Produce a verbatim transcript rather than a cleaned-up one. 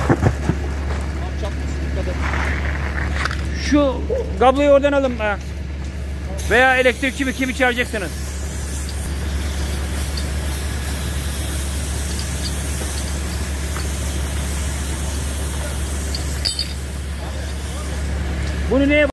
Şu kabloyu oradan alın. Veya elektrikçi mi kimi çağıracaksınız? Bunu neye